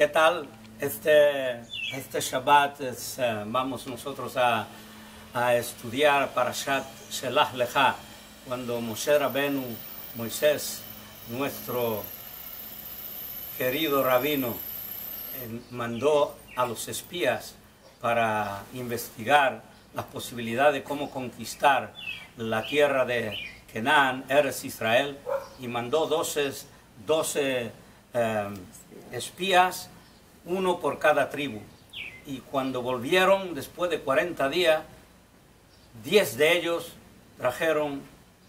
¿Qué tal? Este Shabbat vamos nosotros a estudiar Parashat Shelach Lecha, cuando Moshe Rabenu, Moisés, nuestro querido rabino, mandó a los espías para investigar las posibilidades de cómo conquistar la tierra de Canaán, Eretz Israel, y mandó 12 espías, uno por cada tribu. Y cuando volvieron, después de 40 días, 10 de ellos trajeron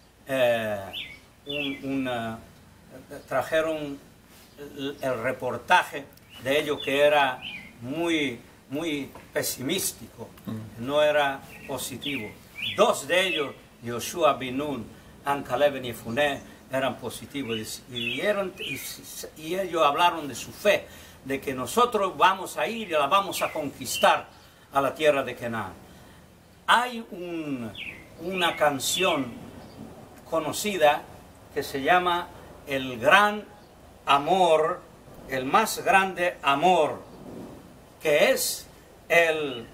el reportaje de ellos, que era muy pesimístico, no era positivo. 2 de ellos, Yoshua bin Nun, Caleb ben Yefuné, eran positivos, y ellos hablaron de su fe, de que nosotros vamos a ir y la vamos a conquistar a la tierra de Canaán. Hay una canción conocida que se llama El Gran Amor, el más grande amor, que es el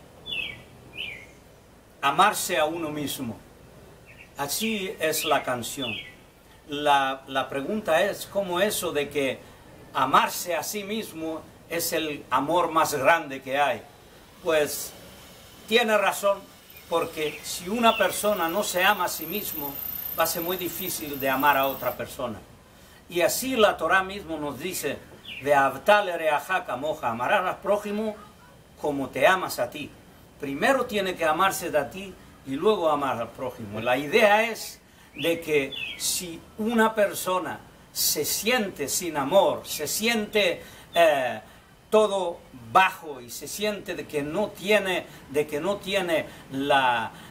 amarse a uno mismo. Así es la canción. La pregunta es, ¿cómo eso de que amarse a sí mismo es el amor más grande que hay? Pues tiene razón, porque si una persona no se ama a sí mismo, va a ser muy difícil de amar a otra persona. Y así la Torah mismo nos dice, Ve'ahavta lereaja kamoja, amarás al prójimo como te amas a ti. Primero tiene que amarse de ti y luego amar al prójimo. La idea es de que si una persona se siente sin amor, se siente todo bajo y se siente de que no tiene la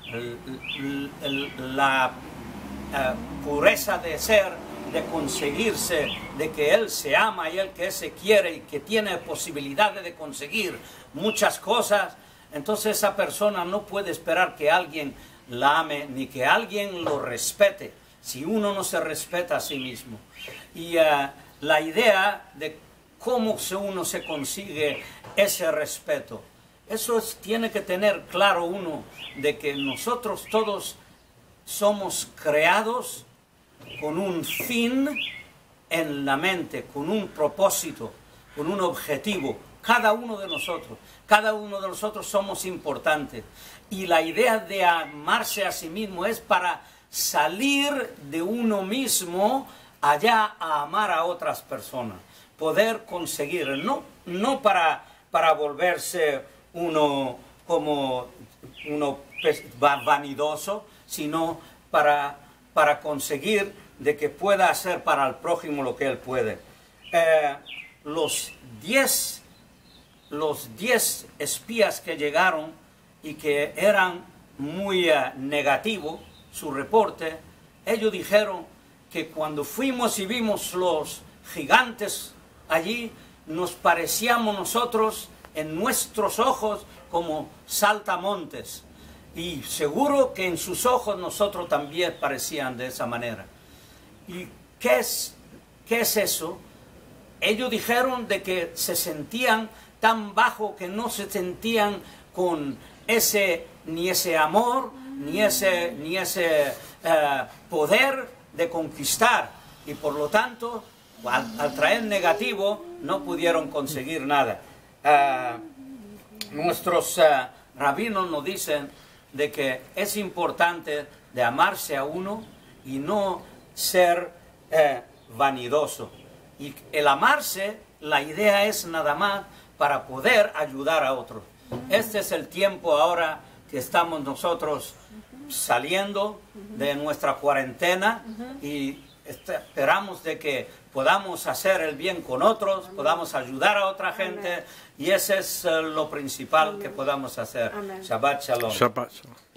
pureza de ser, de conseguirse, de que él se ama y él que se quiere y que tiene posibilidades de conseguir muchas cosas, entonces esa persona no puede esperar que alguien la ame ni que alguien lo respete si uno no se respeta a sí mismo. Y la idea de cómo uno se consigue ese respeto, eso tiene que tener claro uno, de que nosotros todos somos creados con un fin en la mente, con un propósito, con un objetivo. Cada uno de nosotros somos importantes. Y la idea de amarse a sí mismo es para salir de uno mismo allá a amar a otras personas. Poder conseguir, no para volverse uno como uno vanidoso, sino para conseguir de que pueda hacer para el prójimo lo que él puede. Los 10 espías que llegaron y que eran muy negativos, su reporte, ellos dijeron que cuando fuimos y vimos los gigantes allí, nos parecíamos nosotros, en nuestros ojos, como saltamontes. Y seguro que en sus ojos nosotros también parecían de esa manera. ¿Y qué es eso? Ellos dijeron de que se sentían tan bajo que no se sentían con ni ese amor, ni ese poder de conquistar. Y por lo tanto, al traer negativo, no pudieron conseguir nada. Nuestros rabinos nos dicen de que es importante de amarse a uno y no ser vanidoso. Y el amarse, la idea es nada más para poder ayudar a otros. Este es el tiempo ahora que estamos nosotros saliendo de nuestra cuarentena y esperamos de que podamos hacer el bien con otros, podamos ayudar a otra gente, y ese es lo principal que podamos hacer. Shabbat Shalom. Shabbat Shalom.